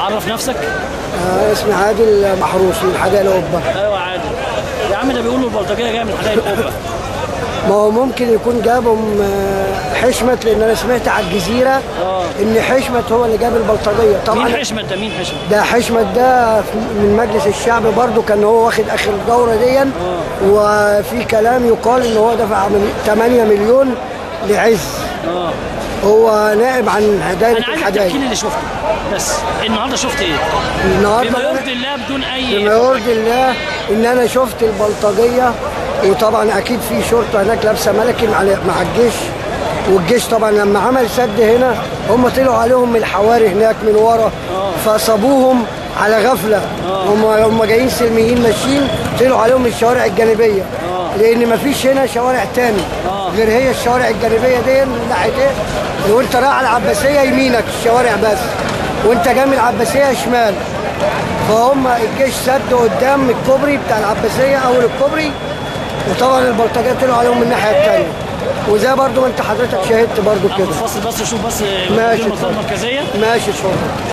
عرف نفسك. اسمي عادل محروس من حدائق القبه. ايوه عادل يا عم، ده بيقولوا البلطجيه جايه من حدائق القبه. ما هو ممكن يكون جابهم حشمت، لان انا سمعت على الجزيره ان حشمت هو اللي جاب البلطجيه. طبعا مين حشمت ده؟ مين حشمت ده؟ حشمت ده من مجلس الشعب برضو، كان هو واخد اخر الدوره دي. وفي كلام يقال ان هو دفع 8 مليون لعز. هو نائب عن هدايا الحدائق. انا عايزك تحكي لي اللي شفته بس. النهارده شفت ايه؟ النهارده بما يرضي الله بدون اي بما يرضي الله ان انا شفت البلطجيه، وطبعا اكيد في شرطه هناك لابسه ملكي مع الجيش. والجيش طبعا لما عمل سد هنا هم طلعوا عليهم من الحواري هناك من ورا، فصابوهم على غفله. هم جايين سلميين ماشيين، طلعوا عليهم من الشوارع الجانبيه، لان مفيش هنا شوارع تاني غير هي الشوارع الجانبيه دي من ناحيه ايه. وانت رايح على العباسيه يمينك الشوارع بس، وانت جاي من العباسيه شمال. فهم الجيش سد قدام الكوبري بتاع العباسيه اول الكوبري، وطبعا البلطجيه طلعوا عليهم من الناحيه الثانيه. وزي برضو ما انت حضرتك شاهدت برضو كده. فاصل بس شوف بس. ماشي المنطقه المركزيه. ماشي شوف.